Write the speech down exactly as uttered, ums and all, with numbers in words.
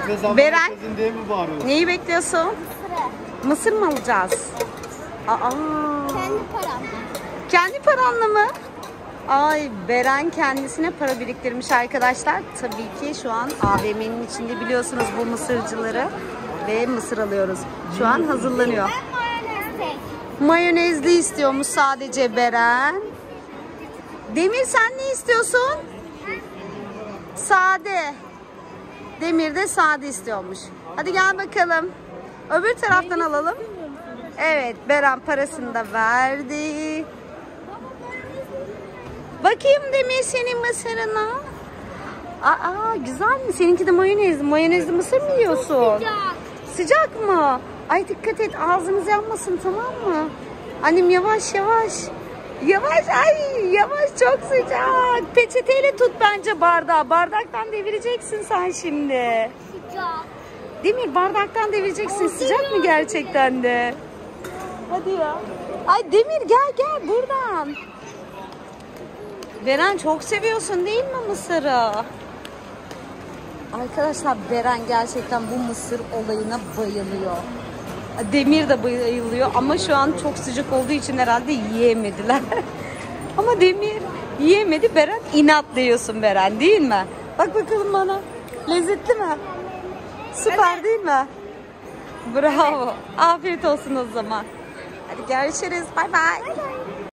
Nefes alma Beren. nefesin diye mi bağırıyorsun? Neyi bekliyorsun? Mısırı. Mısır mı alacağız? Aa. Kendi param. Kendi paranla mı? Ay, Beren kendisine para biriktirmiş arkadaşlar. Tabii ki şu an A V M'nin içinde biliyorsunuz bu mısırcıları. Ve mısır alıyoruz. Şu an hazırlanıyor. Ben mayonez tek. Mayonezli istiyormuş sadece Beren. Demir sen ne istiyorsun? Sade. Demir de sade istiyormuş. Hadi gel bakalım. Öbür taraftan alalım. Evet, Beren parasını da verdi. Bakayım Demir senin mısırına. Aa, güzel mi? Seninki de mayonezli. Mayonezli mısır mı yiyorsun? Sıcak. Sıcak mı? Ay dikkat et, ağzınız yanmasın, tamam mı? Annem yavaş yavaş. Yavaş, ay yavaş, çok sıcak. Peçeteyle tut bence bardağı. Bardaktan devireceksin sen şimdi. Sıcak. Demir, bardaktan devireceksin. Sıcak mı gerçekten de? Hadi ya. Ay Demir gel gel buradan. Beren çok seviyorsun değil mi mısırı? Arkadaşlar Beren gerçekten bu mısır olayına bayılıyor. Demir de bayılıyor ama şu an çok sıcak olduğu için herhalde yiyemediler. Ama Demir yiyemedi. Beren inatla yiyorsun Beren, değil mi? Bak bakalım bana. Lezzetli mi? Süper evet. Değil mi? Bravo. Afiyet olsun o zaman. Hadi görüşürüz. Bay bay.